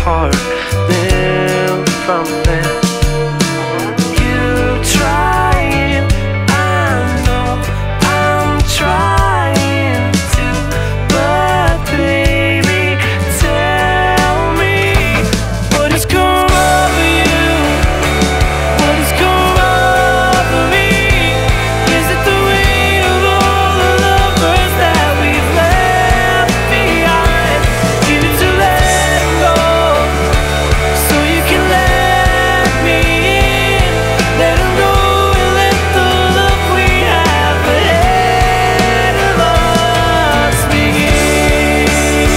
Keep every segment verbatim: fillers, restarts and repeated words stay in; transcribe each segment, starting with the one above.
heart limb from limb. You trying, I know I'm trying to, but baby, tell me what has come over you, what has come over me. Is it the weight of all the lovers that we've left behind? You need to let go, so you can let me in. Let 'em go and let the love we have ahead of us begin.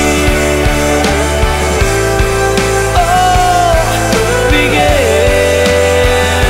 Oh, begin.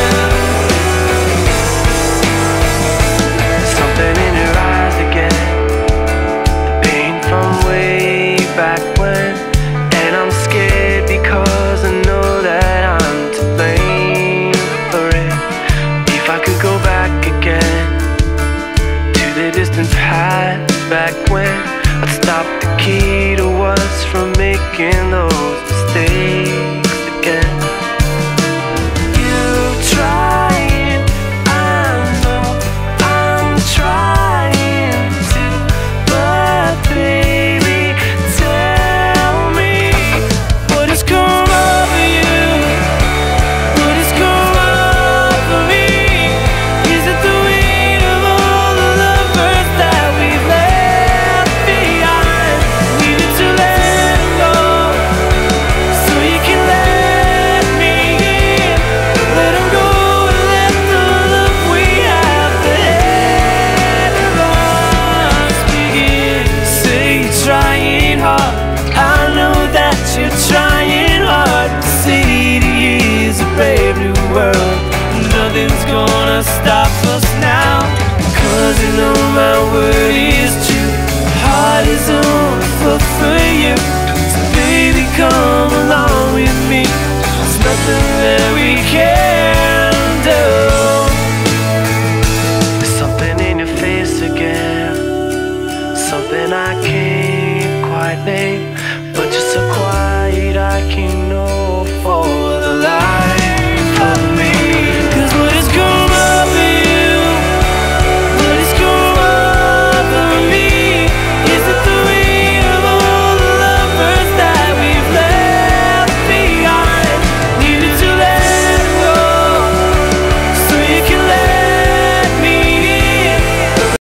Something in your eyes again, the pain from way back when. And I'm scared because I know that I'm to blame for it. If I could go back again to the distant past, back when I'd stop the key to us from making those mistakes again. You trying, I know I'm trying to, but baby, tell me what has come over you, what has come over me. Is it the weight of all the lovers that we've left behind? We need to let go, so you can let me in. Let 'em go and let the love we have ahead of us begin. Say you're trying hard, I know that you're trying hard. The city is a brave new world, nothing's gonna stop us now, 'cause you know my word is true. Heart is on foot for you, so baby come along with me. There's nothing that we can do. There's something in your face again, something I can't quite name, but you're so quiet I can know for the life.